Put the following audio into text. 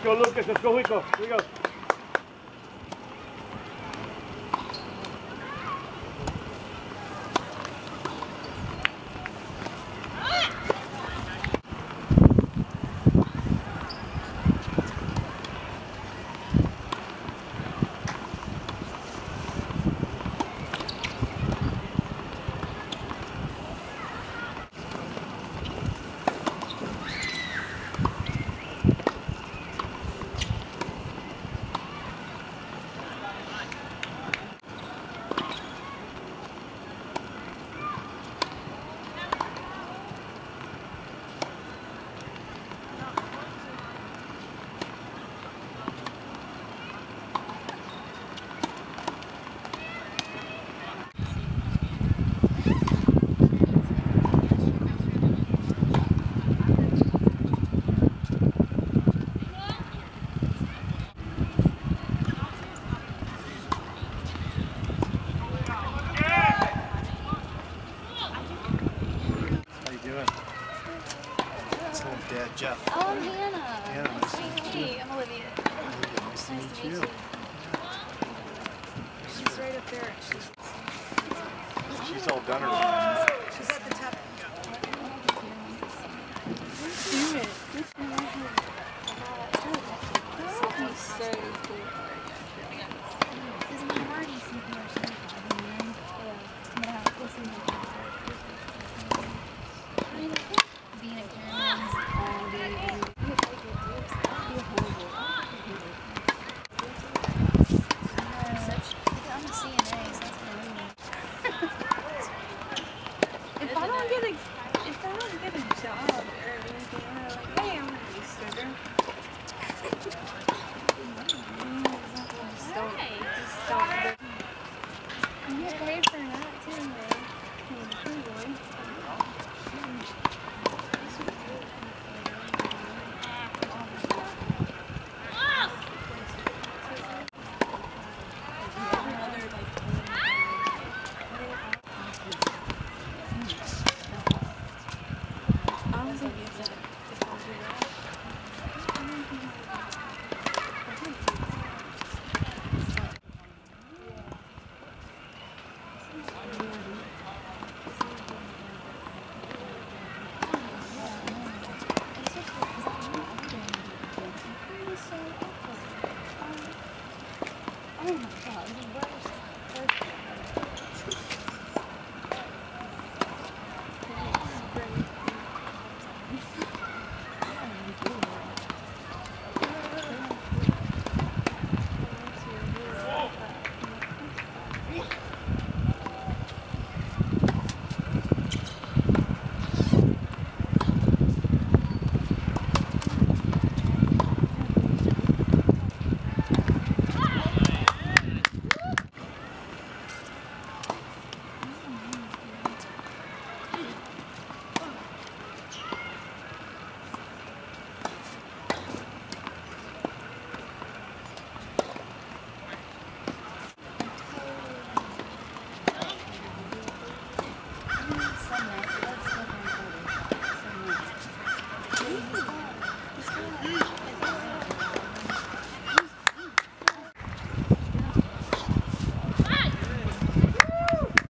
go, Lucas. Let's go, Rico. Here we go. Dad, Jeff. Oh, I'm Hannah. Hannah, nice to meet you. Hey, I'm Olivia. Nice to meet you. She's right up there. She's all done her. She's at the top. Do it. That would be so cool. Isn't it already something or something? Being a Karen's all day. I'm a CNA, so that's really if I don't get a job or anything, I'm like, hey, I'm gonna be a sugar. Just don't. You get paid for that too, man. Oh my God, the worst. He's got